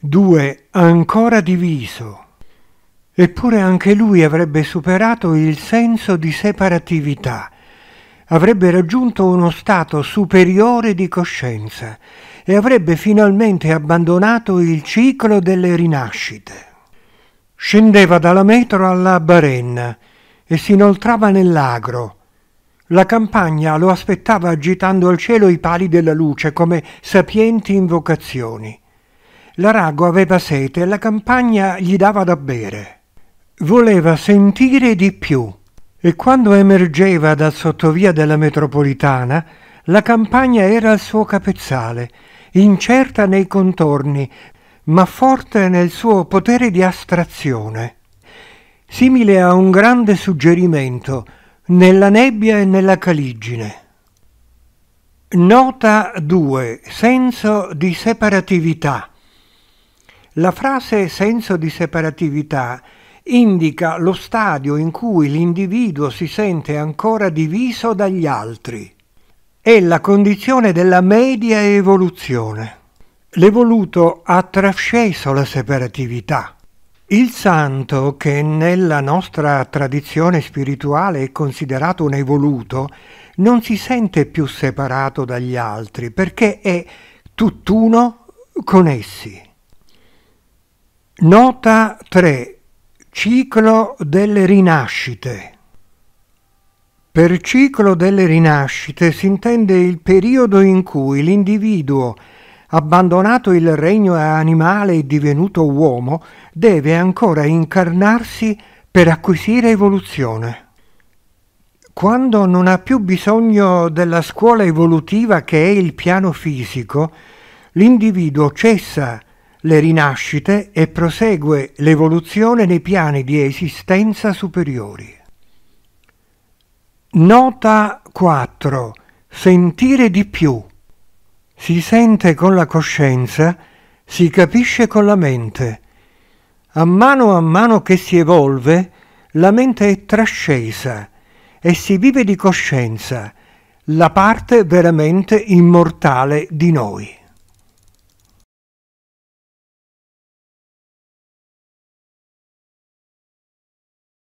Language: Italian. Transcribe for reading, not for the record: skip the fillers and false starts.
2 ancora diviso. Eppure anche lui avrebbe superato il senso di separatività, avrebbe raggiunto uno stato superiore di coscienza e avrebbe finalmente abbandonato il ciclo delle rinascite. Scendeva dalla metro alla Barenna e si inoltrava nell'agro. La campagna lo aspettava agitando al cielo i pali della luce come sapienti invocazioni. L'arago aveva sete e la campagna gli dava da bere. Voleva sentire di più e quando emergeva dal sottovia della metropolitana, la campagna era il suo capezzale, incerta nei contorni, ma forte nel suo potere di astrazione. Simile a un grande suggerimento, nella nebbia e nella caligine. Nota 2. Senso di separatività. La frase senso di separatività indica lo stadio in cui l'individuo si sente ancora diviso dagli altri. È la condizione della media evoluzione. L'evoluto ha trasceso la separatività. Il santo, che nella nostra tradizione spirituale è considerato un evoluto, non si sente più separato dagli altri perché è tutt'uno con essi. Nota 3. Ciclo delle rinascite. Per ciclo delle rinascite si intende il periodo in cui l'individuo, abbandonato il regno animale e divenuto uomo, deve ancora incarnarsi per acquisire evoluzione. Quando non ha più bisogno della scuola evolutiva che è il piano fisico, l'individuo cessa le rinascite e prosegue l'evoluzione nei piani di esistenza superiori. Nota 4. Sentire di più. Si sente con la coscienza, si capisce con la mente. A mano che si evolve, la mente è trascesa e si vive di coscienza, la parte veramente immortale di noi.